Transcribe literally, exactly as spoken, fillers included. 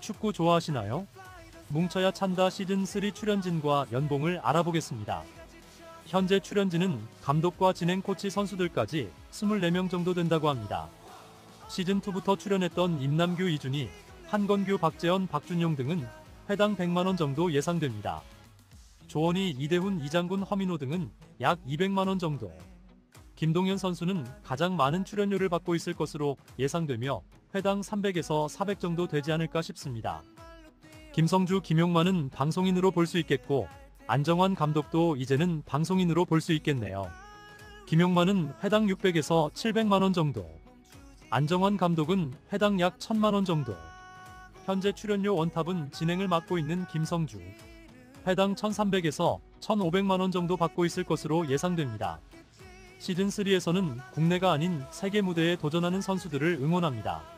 축구 좋아하시나요? 뭉쳐야 찬다 시즌삼 출연진과 연봉을 알아보겠습니다. 현재 출연진은 감독과 진행 코치 선수들까지 이십사 명 정도 된다고 합니다. 시즌이부터 출연했던 임남규, 이준희, 한건규, 박재현, 박준용 등은 회당 백만 원 정도 예상됩니다. 조원희, 이대훈, 이장군, 허민호 등은 약 이백만 원 정도. 김동현 선수는 가장 많은 출연료를 받고 있을 것으로 예상되며 회당 삼백에서 사백 정도 되지 않을까 싶습니다. 김성주, 김용만은 방송인으로 볼 수 있겠고 안정환 감독도 이제는 방송인으로 볼 수 있겠네요. 김용만은 회당 육백에서 칠백만 원 정도, 안정환 감독은 회당 약 천만 원 정도. 현재 출연료 원탑은 진행을 맡고 있는 김성주, 회당 천삼백에서 천오백만 원 정도 받고 있을 것으로 예상됩니다. 시즌삼에서는 국내가 아닌 세계 무대에 도전하는 선수들을 응원합니다.